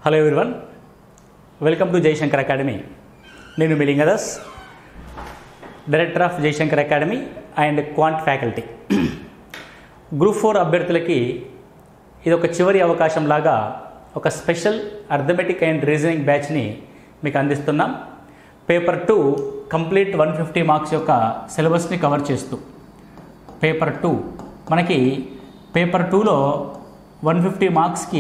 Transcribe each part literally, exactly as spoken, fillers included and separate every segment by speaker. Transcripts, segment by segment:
Speaker 1: Hello everyone, welcome to Jayashankar academy. నేను మీ Lingadas, director of Jayashankar academy and quant faculty. Group four అభ్యర్థులకి ఇది ఒక చివరి అవకాశం లాగా ఒక స్పెషల్ అర్థమెటిక్ అండ్ రీజనింగ్ బ్యాచ్ని మీకు అందిస్తున్నాం. Paper two complete one fifty marks యొక్క సిలబస్ని కవర్ చేస్తూ పేపర్ టూ మనకి పేపర్ టూలో వన్ ఫిఫ్టీ మార్క్స్కి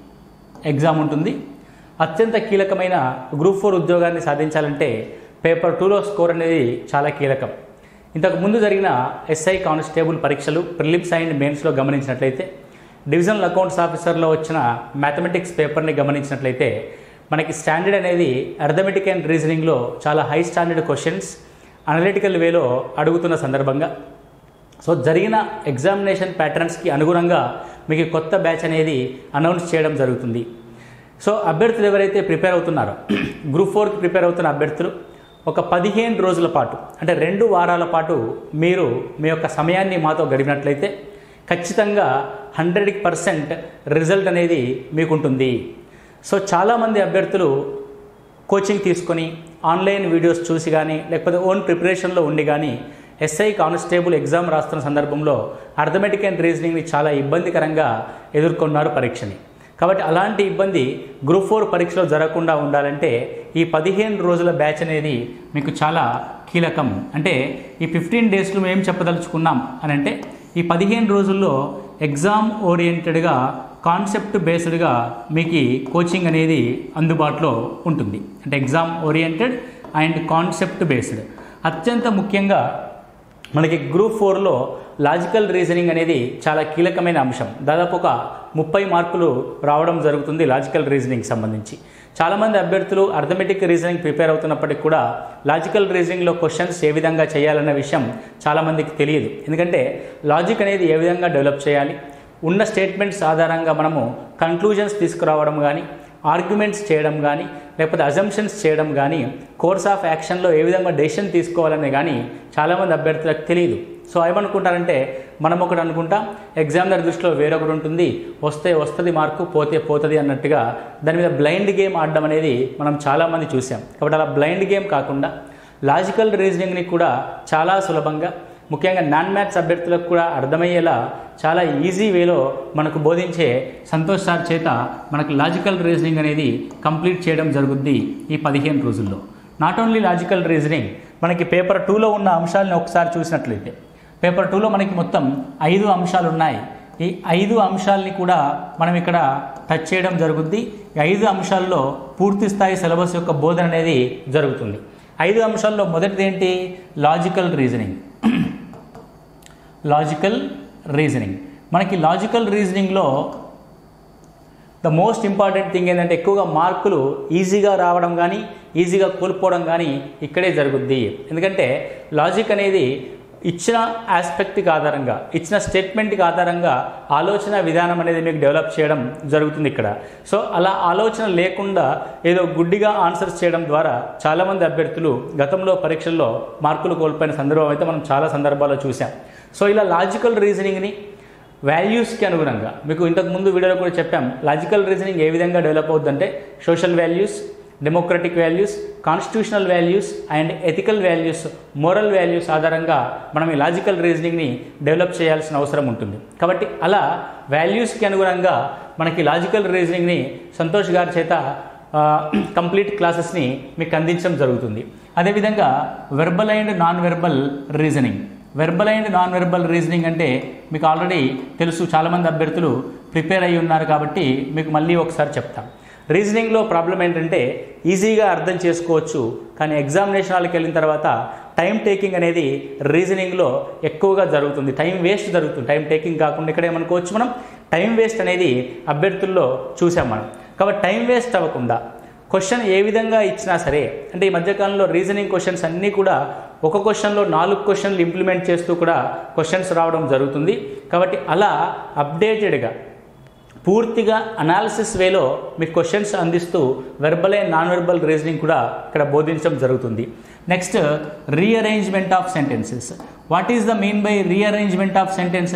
Speaker 1: ఎగ్జామ్ ఉంటుంది. అత్యంత కీలకమైన గ్రూప్ ఫోర్ ఉద్యోగాన్ని సాధించాలంటే పేపర్ టూలో స్కోర్ అనేది చాలా కీలకం. ఇంతకు ముందు జరిగిన ఎస్ఐ కానిస్టేబుల్ పరీక్షలు ప్రిలిమ్స్ అండ్ మెయిన్స్లో గమనించినట్లయితే, డివిజనల్ అకౌంట్స్ ఆఫీసర్లో వచ్చిన మ్యాథమెటిక్స్ పేపర్ని గమనించినట్లయితే మనకి స్టాండర్డ్ అనేది అర్థమెటిక్ అండ్ రీజనింగ్లో చాలా హై స్టాండర్డ్ క్వశ్చన్స్ అనలిటికల్ వేలో అడుగుతున్న సందర్భంగా సో జరిగిన ఎగ్జామినేషన్ ప్యాటర్న్స్కి అనుగుణంగా మీకు కొత్త బ్యాచ్ అనేది అనౌన్స్ చేయడం జరుగుతుంది. సో అభ్యర్థులు ఎవరైతే ప్రిపేర్ అవుతున్నారో, గ్రూప్ ఫోర్కి ప్రిపేర్ అవుతున్న అభ్యర్థులు ఒక పదిహేను రోజుల పాటు అంటే రెండు వారాల పాటు మీరు మీ యొక్క సమయాన్ని మాతో గడిపినట్లయితే ఖచ్చితంగా హండ్రెడ్ పర్సెంట్ రిజల్ట్ అనేది మీకు ఉంటుంది. సో చాలామంది అభ్యర్థులు కోచింగ్ తీసుకొని ఆన్లైన్ వీడియోస్ చూసి కానీ లేకపోతే ఓన్ ప్రిపరేషన్లో ఉండి కానీ ఎస్ఐ కానిస్టేబుల్ ఎగ్జామ్ రాస్తున్న సందర్భంలో అర్థమెటిక్ అండ్ రీజనింగ్ని చాలా ఇబ్బందికరంగా ఎదుర్కొన్నారు పరీక్షని. కాబట్టి అలాంటి ఇబ్బంది గ్రూప్ ఫోర్ పరీక్షలో జరగకుండా ఉండాలంటే ఈ పదిహేను రోజుల బ్యాచ్ అనేది మీకు చాలా కీలకం. అంటే ఈ ఫిఫ్టీన్ డేస్లో మేము ఏం చెప్పదలుచుకున్నాం అని అంటే, ఈ పదిహేను రోజుల్లో ఎగ్జామ్ ఓరియంటెడ్గా కాన్సెప్ట్ బేస్డ్గా మీకు కోచింగ్ అనేది అందుబాటులో ఉంటుంది. అంటే exam oriented and concept based. అత్యంత ముఖ్యంగా మనకి గ్రూప్ ఫోర్లో లాజికల్ రీజనింగ్ అనేది చాలా కీలకమైన అంశం. దాదాపు ఒక ముప్పై మార్కులు రావడం జరుగుతుంది లాజికల్ రీజనింగ్ సంబంధించి. చాలామంది అభ్యర్థులు అర్థమెటిక్ రీజనింగ్ ప్రిపేర్ అవుతున్నప్పటికీ కూడా లాజికల్ రీజనింగ్లో క్వశ్చన్స్ ఏ విధంగా చేయాలన్న విషయం చాలామందికి తెలియదు. ఎందుకంటే లాజిక్ అనేది ఏ విధంగా డెవలప్ చేయాలి, ఉన్న స్టేట్మెంట్స్ ఆధారంగా మనము కన్క్లూజన్స్ తీసుకురావడం కానీ, ఆర్గ్యుమెంట్స్ చేయడం కానీ, లేకపోతే అజంప్షన్స్ చేయడం కానీ, కోర్స్ ఆఫ్ యాక్షన్లో ఏ విధంగా డెసిషన్ తీసుకోవాలని కానీ చాలామంది అభ్యర్థులకు తెలియదు. సో ఏమనుకుంటారంటే, మనం ఒకటి అనుకుంటాం, ఎగ్జామినర్ దృష్టిలో వేరొకటి ఉంటుంది, వస్తే వస్తుంది మార్కు, పోతే పోతుంది అన్నట్టుగా దాని మీద బ్లైండ్ గేమ్ ఆడడం అనేది మనం చాలామంది చూసాం. కాబట్టి అలా బ్లైండ్ గేమ్ కాకుండా లాజికల్ రీజనింగ్ని కూడా చాలా సులభంగా, ముఖ్యంగా నాన్ మ్యాథ్స్ అభ్యర్థులకు కూడా అర్థమయ్యేలా చాలా ఈజీ వేలో మనకు బోధించే సంతోష్ సార్ చేత మనకు లాజికల్ రీజనింగ్ అనేది కంప్లీట్ చేయడం జరుగుద్ది ఈ పదిహేను రోజుల్లో. నాట్ ఓన్లీ లాజికల్ రీజనింగ్, మనకి పేపర్ టూలో ఉన్న అంశాలను ఒకసారి చూసినట్లయితే పేపర్ టూలో మనకి మొత్తం ఐదు అంశాలు ఉన్నాయి. ఈ ఐదు అంశాలని కూడా మనం ఇక్కడ టచ్ చేయడం జరుగుద్ది. ఈ ఐదు అంశాల్లో పూర్తి స్థాయి సిలబస్ యొక్క బోధన అనేది జరుగుతుంది. ఐదు అంశాల్లో మొదటిది ఏంటి? Logical reasoning. లాజికల్ రీజనింగ్ మనకి లాజికల్ రీజనింగ్లో ద మోస్ట్ ఇంపార్టెంట్ థింగ్ ఏంటంటే, ఎక్కువగా మార్కులు ఈజీగా రావడం కానీ ఈజీగా కోల్పోవడం కానీ ఇక్కడే జరుగుద్ది. ఎందుకంటే లాజిక్ అనేది ఇచ్చిన ఆస్పెక్ట్కి ఆధారంగా, ఇచ్చిన స్టేట్మెంట్కి ఆధారంగా ఆలోచన విధానం అనేది మీకు డెవలప్ చేయడం జరుగుతుంది ఇక్కడ. సో అలా ఆలోచన లేకుండా ఏదో గుడ్డిగా ఆన్సర్స్ చేయడం ద్వారా చాలామంది అభ్యర్థులు గతంలో పరీక్షల్లో మార్కులు కోల్పోయిన సందర్భం అయితే మనం చాలా సందర్భాల్లో చూసాం. సో ఇలా లాజికల్ రీజనింగ్ని వాల్యూస్కి అనుగుణంగా, మీకు ఇంతకు ముందు వీడియోలో కూడా చెప్పాం, లాజికల్ రీజనింగ్ ఏ విధంగా డెవలప్ అవుతుందంటే social values, democratic values, constitutional values and ethical values, moral values ఆధారంగా మనం ఈ లాజికల్ రీజనింగ్ని డెవలప్ చేయాల్సిన అవసరం ఉంటుంది. కాబట్టి అలా వాల్యూస్కి అనుగుణంగా మనకి లాజికల్ రీజనింగ్ని సంతోష్ గారి చేత కంప్లీట్ క్లాసెస్ని మీకు అందించడం జరుగుతుంది. అదేవిధంగా verbal and non verbal reasoning. Verbal and non verbal reasoning అంటే మీకు ఆల్రెడీ తెలుసు, చాలామంది అభ్యర్థులు ప్రిపేర్ అయ్యి ఉన్నారు కాబట్టి మీకు మళ్ళీ ఒకసారి చెప్తాం. రీజనింగ్లో ప్రాబ్లం ఏంటంటే ఈజీగా అర్థం చేసుకోవచ్చు, కానీ ఎగ్జామినేషన్ హాల్కి వెళ్ళిన తర్వాత టైం టేకింగ్ అనేది రీజనింగ్లో ఎక్కువగా జరుగుతుంది. టైం వేస్ట్ జరుగుతుంది. టైం టేకింగ్ కాకుండా ఇక్కడ ఏమనుకోవచ్చు, మనం టైం వేస్ట్ అనేది అభ్యర్థుల్లో చూసాం మనం. కాబట్టి టైం వేస్ట్ అవ్వకుండా క్వశ్చన్ ఏ విధంగా ఇచ్చినా సరే, అంటే ఈ మధ్యకాలంలో రీజనింగ్ క్వశ్చన్స్ అన్నీ కూడా ఒక క్వశ్చన్లో నాలుగు క్వశ్చన్లు ఇంప్లిమెంట్ చేస్తూ కూడా క్వశ్చన్స్ రావడం జరుగుతుంది. కాబట్టి అలా అప్డేటెడ్గా పూర్తిగా అనాలిసిస్ వేలో మీకు క్వశ్చన్స్ అందిస్తూ verbal and non verbal reasoning కూడా ఇక్కడ బోధించడం జరుగుతుంది. Next, rearrangement of sentences. What is the mean by rearrangement of sentences?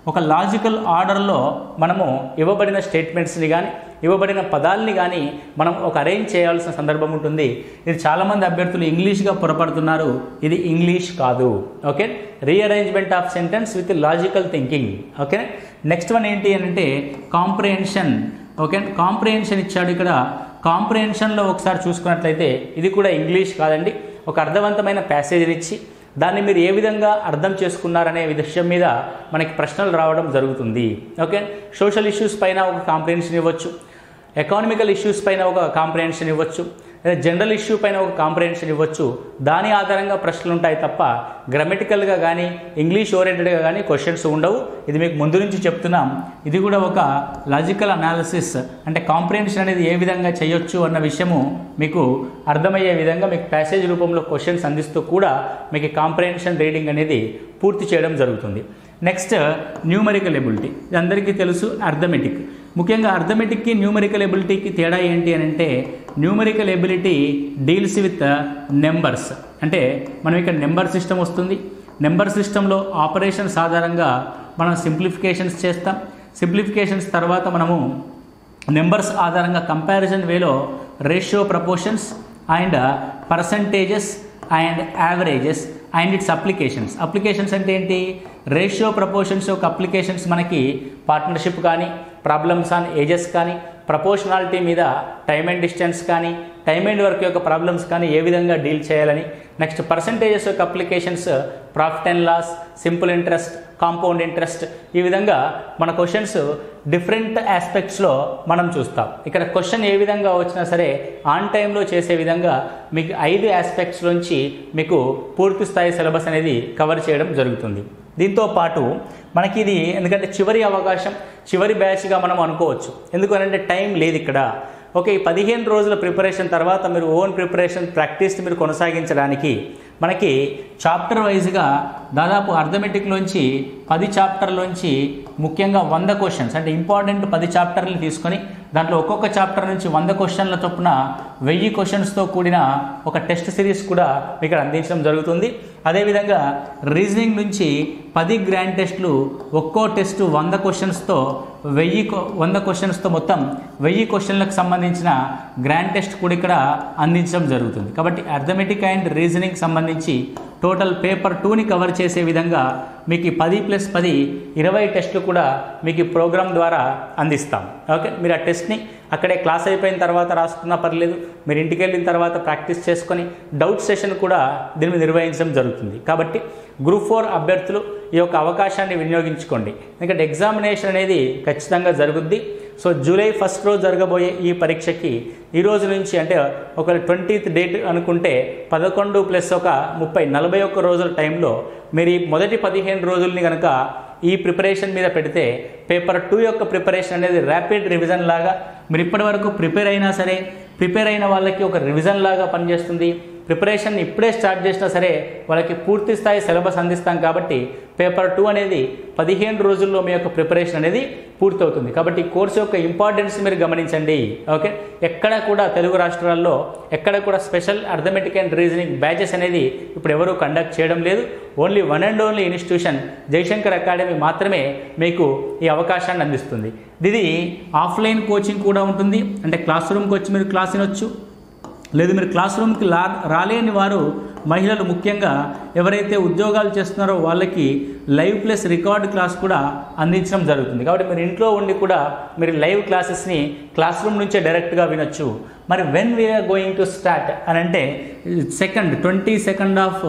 Speaker 1: ఒక లాజికల్ ఆర్డర్లో మనము ఇవ్వబడిన స్టేట్మెంట్స్ని కానీ ఇవ్వబడిన పదాలని కానీ మనం ఒక అరేంజ్ చేయాల్సిన సందర్భం ఉంటుంది. ఇది చాలామంది అభ్యర్థులు ఇంగ్లీష్గా పొరపడుతున్నారు. ఇది ఇంగ్లీష్ కాదు. Okay, rearrangement of sentence with logical thinking. Okay, next one ఏంటి అంటే కాంప్రిహెన్షన్. ఓకే, కాంప్రిహెన్షన్ ఇచ్చాడు ఇక్కడ. కాంప్రిహెన్షన్లో ఒకసారి చూసుకున్నట్లయితే ఇది కూడా ఇంగ్లీష్ కాదండి. ఒక అర్థవంతమైన ప్యాసేజ్ని ఇచ్చి దాన్ని మీరు ఏ విధంగా అర్థం చేసుకున్నారనే విషయం మీద మనకి ప్రశ్నలు రావడం జరుగుతుంది. ఓకే, సోషల్ ఇష్యూస్ పైన ఒక కాంప్రిహెన్షన్ ఇవ్వచ్చు, ఎకానమికల్ ఇష్యూస్ పైన ఒక కాంప్రిహెన్షన్ ఇవ్వచ్చు, లేదా జనరల్ ఇష్యూ పైన ఒక కాంప్రిహెన్షన్ ఇవ్వచ్చు. దాని ఆధారంగా ప్రశ్నలు ఉంటాయి తప్ప గ్రామటికల్గా కానీ ఇంగ్లీష్ ఓరియంటెడ్గా కానీ క్వశ్చన్స్ ఉండవు. ఇది మీకు ముందు నుంచి చెప్తున్నాం. ఇది కూడా ఒక లాజికల్ అనాలిసిస్, అంటే కాంప్రిహెన్షన్ అనేది ఏ విధంగా చేయొచ్చు అన్న విషయము మీకు అర్థమయ్యే విధంగా మీకు ప్యాసేజ్ రూపంలో క్వశ్చన్స్ అందిస్తూ కూడా మీకు కాంప్రిహెన్షన్ రీడింగ్ అనేది పూర్తి చేయడం జరుగుతుంది. Next numerical ability. ఇది అందరికీ తెలుసు. అర్థమెటిక్. ముఖ్యంగా అర్థమెటిక్కి న్యూమరికల్ ఎబిలిటీకి తేడా ఏంటి అని అంటే numerical ability deals with numbers. అంటే మనం ఇక్కడ నెంబర్ సిస్టమ్ వస్తుంది. నెంబర్ సిస్టంలో ఆపరేషన్స్ ఆధారంగా మనం సింప్లిఫికేషన్స్ చేస్తాం. సింప్లిఫికేషన్స్ తర్వాత మనము నెంబర్స్ ఆధారంగా కంపారిజన్ వేలో ratio proportions and percentages and averages and its applications. Applications అంటే ఏంటి? రేషియో ప్రపోర్షన్స్ యొక్క అప్లికేషన్స్ మనకి పార్ట్నర్షిప్ కానీ, ప్రాబ్లమ్స్ ఆన్ ఏజెస్ కానీ, ప్రపోర్షనాలిటీ మీద టైమ్ అండ్ డిస్టెన్స్ కానీ, టైమ్ అండ్ వర్క్ యొక్క ప్రాబ్లమ్స్ కానీ ఏ విధంగా డీల్ చేయాలని. నెక్స్ట్ పర్సంటేజెస్ యొక్క applications profit and loss, simple interest, compound interest. ఈ విధంగా మన క్వశ్చన్స్ డిఫరెంట్ ఆస్పెక్ట్స్లో మనం చూస్తాం. ఇక్కడ క్వశ్చన్ ఏ విధంగా వచ్చినా సరే ఆన్ టైంలో చేసే విధంగా మీకు ఐదు ఆస్పెక్ట్స్ నుంచి మీకు పూర్తి స్థాయి సిలబస్ అనేది కవర్ చేయడం జరుగుతుంది. దీంతో పాటు మనకి ఇది ఎందుకంటే చివరి అవకాశం, చివరి బ్యాచ్గా మనం అనుకోవచ్చు. ఎందుకనంటే టైం లేదు ఇక్కడ. ఓకే, ఈ పదిహేను రోజుల ప్రిపరేషన్ తర్వాత మీరు ఓన్ ప్రిపరేషన్ ప్రాక్టీస్ మీరు కొనసాగించడానికి మనకి చాప్టర్ వైజ్గా దాదాపు అర్థమెటిక్లోంచి పది చాప్టర్లోంచి ముఖ్యంగా వంద క్వశ్చన్స్, అంటే ఇంపార్టెంట్ పది చాప్టర్లు తీసుకొని దాంట్లో ఒక్కొక్క చాప్టర్ నుంచి వంద క్వశ్చన్ల చొప్పున వెయ్యి క్వశ్చన్స్తో కూడిన ఒక టెస్ట్ సిరీస్ కూడా ఇక్కడ అందించడం జరుగుతుంది. అదేవిధంగా రీజనింగ్ నుంచి పది గ్రాండ్ టెస్టులు, ఒక్కో టెస్టు వంద క్వశ్చన్స్తో వెయ్యి వంద క్వశ్చన్స్తో మొత్తం వెయ్యి క్వశ్చన్లకు సంబంధించిన గ్రాండ్ టెస్ట్ కూడా ఇక్కడ అందించడం జరుగుతుంది. కాబట్టి అర్థమెటిక్ అండ్ రీజనింగ్ సంబంధించి టోటల్ పేపర్ టూని కవర్ చేసే విధంగా మీకు పది ప్లస్ పది ఇరవై టెస్టులు కూడా మీకు ఈ ప్రోగ్రామ్ ద్వారా అందిస్తాం. ఓకే, మీరు ఆ టెస్ట్ని అక్కడే క్లాస్ అయిపోయిన తర్వాత రాసుకున్నా పర్లేదు, మీరు ఇంటికి వెళ్ళిన తర్వాత ప్రాక్టీస్ చేసుకొని డౌట్ సెషన్ కూడా దీన్ని నిర్వహించడం జరుగుతుంది. కాబట్టి గ్రూప్ ఫోర్ అభ్యర్థులు ఈ యొక్క అవకాశాన్ని వినియోగించుకోండి. ఎందుకంటే ఎగ్జామినేషన్ అనేది ఖచ్చితంగా జరుగుద్ది. సో జూలై ఫస్ట్ రోజు జరగబోయే ఈ పరీక్షకి ఈ రోజు నుంచి అంటే ఒక ట్వంటీత్ డేట్ అనుకుంటే పదకొండు ప్లస్ ఒక ముప్పై నలభై ఒక్క రోజుల టైంలో మీరు ఈ మొదటి పదిహేను రోజుల్ని కనుక ఈ ప్రిపరేషన్ మీద పెడితే పేపర్ టూ యొక్క ప్రిపరేషన్ అనేది ర్యాపిడ్ రివిజన్ లాగా మీరు ఇప్పటి వరకు ప్రిపేర్ అయినా సరే ప్రిపేర్ అయిన వాళ్ళకి ఒక రివిజన్ లాగా పనిచేస్తుంది. ప్రిపరేషన్ ఇప్పుడే స్టార్ట్ చేసినా సరే వాళ్ళకి పూర్తి స్థాయి సిలబస్ అందిస్తాం. కాబట్టి పేపర్ టూ అనేది పదిహేను రోజుల్లో మీ యొక్క ప్రిపరేషన్ అనేది పూర్తవుతుంది. కాబట్టి కోర్సు యొక్క ఇంపార్టెన్స్ మీరు గమనించండి. ఓకే, ఎక్కడ కూడా తెలుగు రాష్ట్రాల్లో ఎక్కడ కూడా special arithmetic and reasoning batches అనేది ఇప్పుడు ఎవరూ కండక్ట్ చేయడం లేదు. Only one and only institution Jayashankar academy మాత్రమే మీకు ఈ అవకాశాన్ని అందిస్తుంది. ఇది ఆఫ్లైన్ కోచింగ్ కూడా ఉంటుంది. అంటే క్లాస్ రూమ్కి వచ్చి మీరు క్లాస్ వినొచ్చు. లేదు మీరు క్లాస్ రూమ్కి లా రాలేని వారు మహిళలు ముఖ్యంగా ఎవరైతే ఉద్యోగాలు చేస్తున్నారో వాళ్ళకి లైవ్ ప్లస్ రికార్డ్ క్లాస్ కూడా అందించడం జరుగుతుంది. కాబట్టి మీరు ఇంట్లో ఉండి కూడా మీరు లైవ్ క్లాసెస్ని క్లాస్ రూమ్ నుంచే డైరెక్ట్గా వినొచ్చు. మరి when we're going to start అని అంటే second twenty second of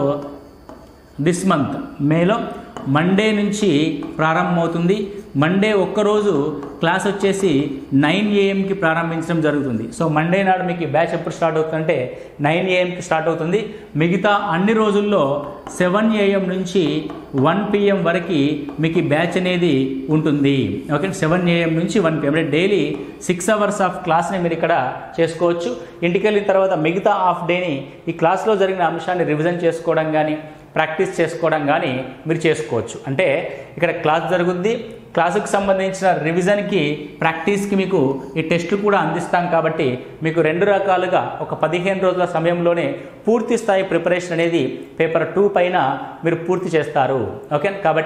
Speaker 1: this month మేలో మండే నుంచి ప్రారంభమవుతుంది. మండే ఒక్కరోజు క్లాస్ వచ్చేసి నైన్ ఏఎంకి ప్రారంభించడం జరుగుతుంది. సో మండే నాడు మీకు ఈ బ్యాచ్ ఎప్పుడు స్టార్ట్ అవుతుందంటే నైన్ ఏఎంకి స్టార్ట్ అవుతుంది. మిగతా అన్ని రోజుల్లో seven A M one P వరకు మీకు ఈ బ్యాచ్ అనేది ఉంటుంది. Okay, seven A M one P M daily six hours of క్లాస్ని మీరు ఇక్కడ చేసుకోవచ్చు. ఇంటికి వెళ్ళిన తర్వాత మిగతా హాఫ్ డేని ఈ క్లాస్లో జరిగిన అంశాన్ని రివిజన్ చేసుకోవడం కానీ ప్రాక్టీస్ చేసుకోవడం కానీ మీరు చేసుకోవచ్చు. అంటే ఇక్కడ క్లాస్ జరుగుద్ది, క్లాసుకు సంబంధించిన రివిజన్కి ప్రాక్టీస్కి మీకు ఈ టెస్టులు కూడా అందిస్తాం. కాబట్టి మీకు రెండు రకాలుగా ఒక పదిహేను రోజుల సమయంలోనే పూర్తి స్థాయి ప్రిపరేషన్ అనేది పేపర్ టూ పైన మీరు పూర్తి చేస్తారు. ఓకే, కాబట్టి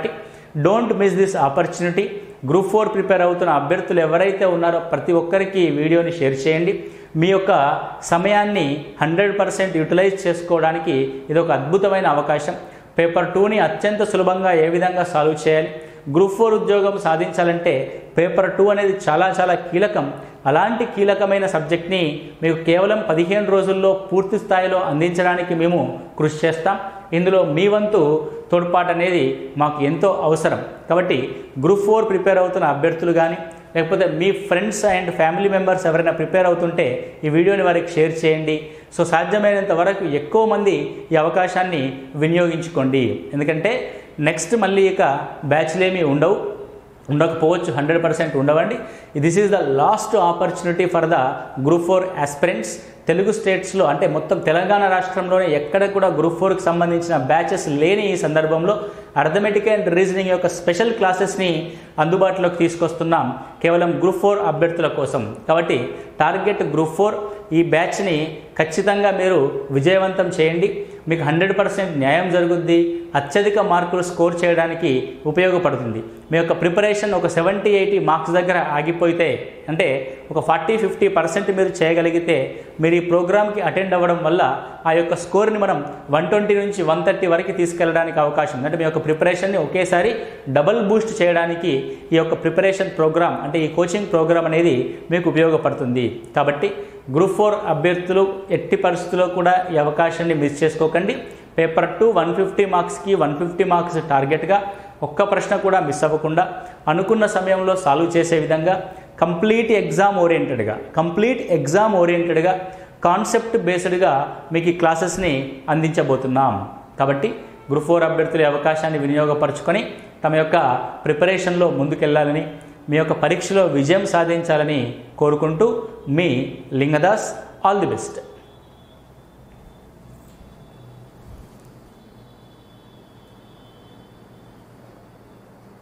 Speaker 1: don't miss this opportunity. Group four prepare అవుతున్న అభ్యర్థులు ఎవరైతే ఉన్నారో ప్రతి ఒక్కరికి ఈ వీడియోని షేర్ చేయండి. మీ యొక్క సమయాన్ని హండ్రెడ్ పర్సెంట్ యూటిలైజ్ చేసుకోవడానికి ఇది ఒక అద్భుతమైన అవకాశం. పేపర్ టూని అత్యంత సులభంగా ఏ విధంగా సాల్వ్ చేయాలి, గ్రూప్ ఫోర్ ఉద్యోగం సాధించాలంటే పేపర్ టూ అనేది చాలా చాలా కీలకం. అలాంటి కీలకమైన సబ్జెక్ట్ని మీకు కేవలం పదిహేను రోజుల్లో పూర్తి స్థాయిలో అందించడానికి మేము కృషి చేస్తాం. ఇందులో మీ వంతు తోడ్పాటు అనేది మాకు ఎంతో అవసరం. కాబట్టి గ్రూప్ ఫోర్ ప్రిపేర్ అవుతున్న అభ్యర్థులు కానీ లేకపోతే మీ ఫ్రెండ్స్ అండ్ ఫ్యామిలీ మెంబర్స్ ఎవరైనా ప్రిపేర్ అవుతుంటే ఈ వీడియోని వారికి షేర్ చేయండి. సో సాధ్యమైనంత వరకు ఎక్కువ మంది ఈ అవకాశాన్ని వినియోగించుకోండి. ఎందుకంటే నెక్స్ట్ మళ్ళీ ఇక బ్యాచ్లేమీ ఉండవు, ఉండకపోవచ్చు, హండ్రెడ్ పర్సెంట్ ఉండవండి. This is the last opportunity for the group four aspirants. Telugu స్టేట్స్లో అంటే మొత్తం తెలంగాణ రాష్ట్రంలోనే ఎక్కడ కూడా గ్రూప్ ఫోర్కి సంబంధించిన బ్యాచెస్ లేని ఈ సందర్భంలో అర్థమెటిక్ అండ్ రీజనింగ్ యొక్క స్పెషల్ క్లాసెస్ని అందుబాటులోకి తీసుకొస్తున్నాం కేవలం గ్రూప్ ఫోర్ అభ్యర్థుల కోసం. కాబట్టి టార్గెట్ గ్రూప్ ఫోర్ ఈ బ్యాచ్ని ఖచ్చితంగా మీరు విజయవంతం చేయండి. మీకు హండ్రెడ్ పర్సెంట్ న్యాయం జరుగుద్ది, అత్యధిక మార్కులు స్కోర్ చేయడానికి ఉపయోగపడుతుంది. మీ యొక్క ప్రిపరేషన్ ఒక సెవెంటీ ఎయిటీ మార్క్స్ దగ్గర ఆగిపోతే అంటే ఒక ఫార్టీ ఫిఫ్టీ పర్సెంట్ మీరు చేయగలిగితే మీరు ఈ ప్రోగ్రామ్కి అటెండ్ అవ్వడం వల్ల ఆ యొక్క స్కోర్ని మనం వన్ ట్వంటీ నుంచి వన్ థర్టీ వరకు తీసుకెళ్ళడానికి అవకాశం ఉంది. అంటే మీ యొక్క ప్రిపరేషన్ని ఒకేసారి డబల్ బూస్ట్ చేయడానికి ఈ యొక్క ప్రిపరేషన్ ప్రోగ్రామ్ అంటే ఈ కోచింగ్ ప్రోగ్రామ్ అనేది మీకు ఉపయోగపడుతుంది. కాబట్టి గ్రూప్ ఫోర్ అభ్యర్థులు ఎట్టి పరిస్థితుల్లో కూడా ఈ అవకాశాన్ని మిస్ చేసుకోకండి. పేపర్ టూ వన్ ఫిఫ్టీ మార్క్స్కి వన్ ఫిఫ్టీ మార్క్స్ టార్గెట్గా ఒక్క ప్రశ్న కూడా మిస్ అవ్వకుండా అనుకున్న సమయంలో సాల్వ్ చేసే విధంగా కంప్లీట్ ఎగ్జామ్ ఓరియంటెడ్గా కంప్లీట్ ఎగ్జామ్ ఓరియంటెడ్గా కాన్సెప్ట్ బేస్డ్గా మీకు ఈ క్లాసెస్ని అందించబోతున్నాం. కాబట్టి గ్రూప్ ఫోర్ అభ్యర్థుల అవకాశాన్ని వినియోగపరచుకొని తమ యొక్క ప్రిపరేషన్లో ముందుకెళ్లాలని, మీ యొక్క పరీక్షలో విజయం సాధించాలని కోరుకుంటూ మీ లింగదాస్. All the best.